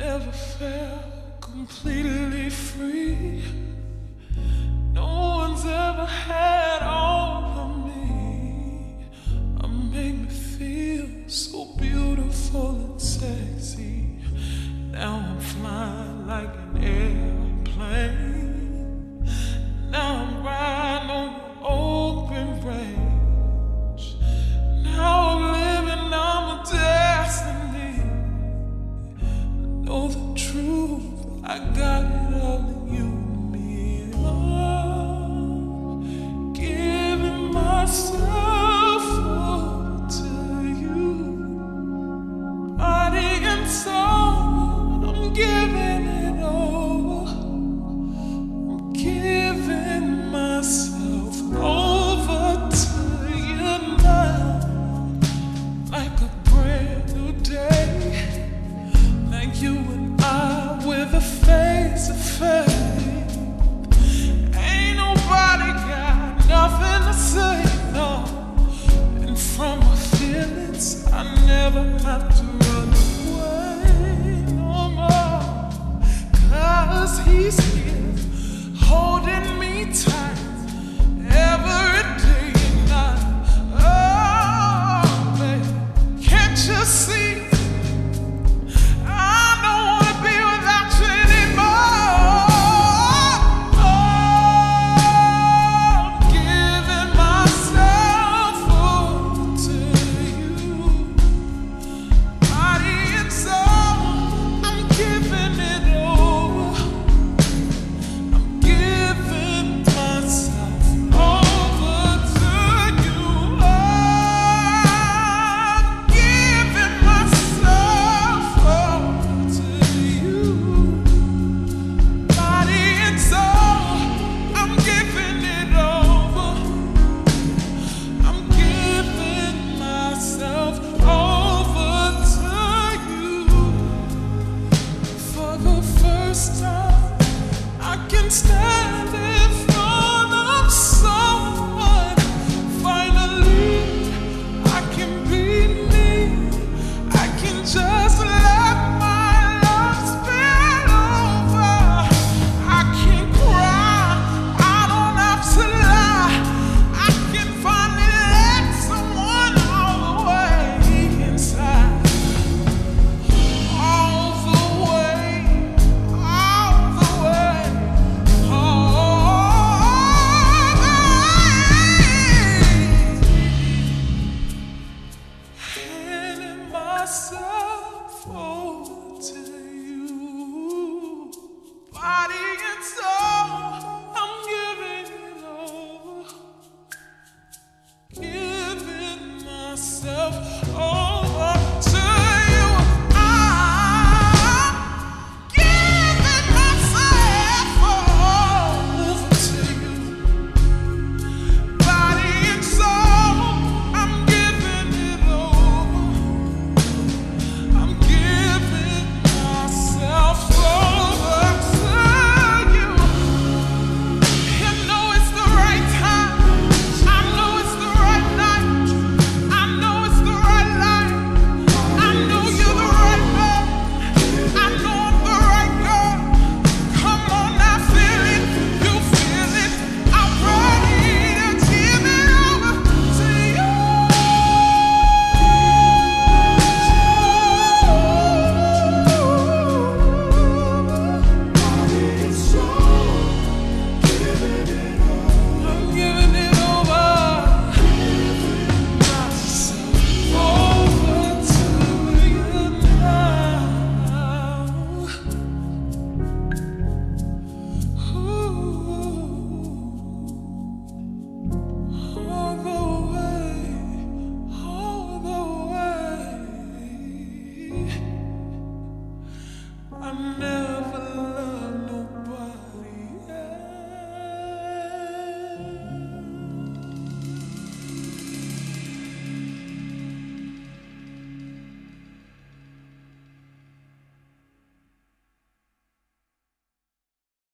never felt completely free. No one's ever had all of me. Made me feel so beautiful and sexy. Now I'm flying like an airplane. Now I'm riding on the open range. Now I'm living out my destiny. I know the truth, I got it all in you and me. I'm giving myself over to you, body and soul. I'm giving it all. I'm giving myself over to you now, like a brand new day, like you and I with a face to face. Ain't nobody got nothing to say, no. And from my feelings, I never have to run away no more. 'Cause he's here, holding me tight every day and night. Oh, baby, can't you see? I don't wanna be without you anymore. Oh, I'm giving myself over to you, body and soul. I'm giving it over. I'm giving myself over to you. Oh, I'm giving myself over to you, body and soul. I'm giving it over. I'm giving myself over to you. For the first time, I can stand in front of someone. Finally, I can be me. I can just let my love spill over. I can cry, I don't have to lie. I can finally let someone all the way inside. All the way, all the way, all the way. Handing myself over to you, body and soul. I'm giving it over, giving myself over to you. I'm giving myself over to you, body and soul. I'm giving it over. I'm giving myself over to you. You know it's the right time. I know it's the right night. I know it's the right life. I know you're the right man. I know I'm the right girl. Come on, I feel it. You feel it. I'm ready to give it over to you. I'm giving it over. Myself over to you now. All the way, all the way. I never